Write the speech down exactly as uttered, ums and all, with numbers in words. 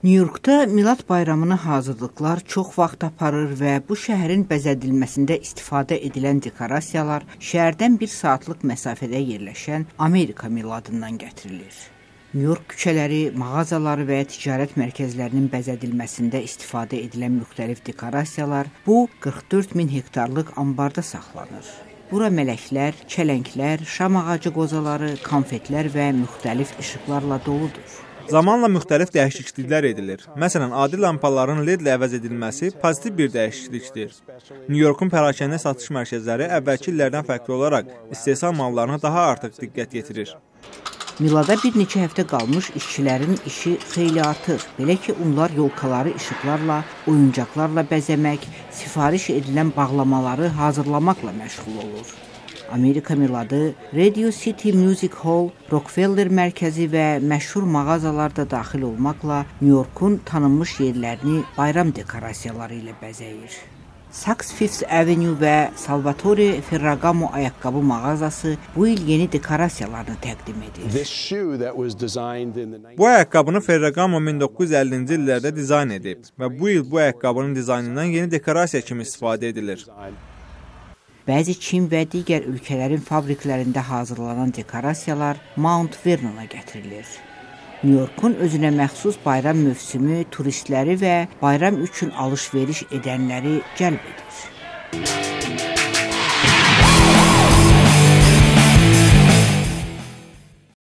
Nyu-Yorkda Milad bayramını hazırlıqlar çox vaxt aparır və bu şəhərin bəzədilməsində istifadə edilən dekorasiyalar şəhərdən bir saatlıq məsafədə yerləşən Amerika miladından gətirilir. Nyu-York küçələri, mağazaları və ticarət mərkəzlərinin bəzədilməsində istifadə edilən müxtəlif dekorasiyalar bu qırx dörd min hektarlıq ambarda saxlanır. Bura mələklər, çələnglər, şam ağacı qozaları, konfetlər və müxtəlif işıqlarla doludur. Zamanla müxtəlif dəyişikliklər edilir. Məsələn, adi lampaların L E D-lə əvəz edilməsi pozitiv bir dəyişiklikdir. Nyu-Yorkun pərakəndə satış mərkəzləri əvvəlki illərdən fərqli olaraq istehsal mallarına daha artıq diqqət yetirir. Milada bir neçə həftə qalmış işçilərin işi xeyli artır. Belə ki, onlar yolkaları işıqlarla, oyuncaqlarla bəzəmək, sifariş edilən bağlamaları hazırlamaqla məşğul olur. Amerika miladı Radio City Music Hall, Rockefeller mərkəzi və məşhur mağazalar da daxil olmaqla Nyu-Yorkun tanınmış yerlərini bayram dekorasiyaları ilə bəzəyir. Saks Fifth Avenue və Salvatore Ferragamo ayaqqabı mağazası bu il yeni dekorasiyalarını təqdim edir. Bu ayaqqabını Ferragamo min doqquz yüz əllinci illərdə dizayn edib və bu il bu ayaqqabının dizaynından yeni dekorasiya kimi istifadə edilir. Bəzi Çin və digər ölkələrin fabriklərində hazırlanan dekorasiyalar Mount Vernona gətirilir. Nyu-Yorkun özünə məxsus bayram mövsümü turistləri və bayram üçün alış-veriş edənləri cəlb edir.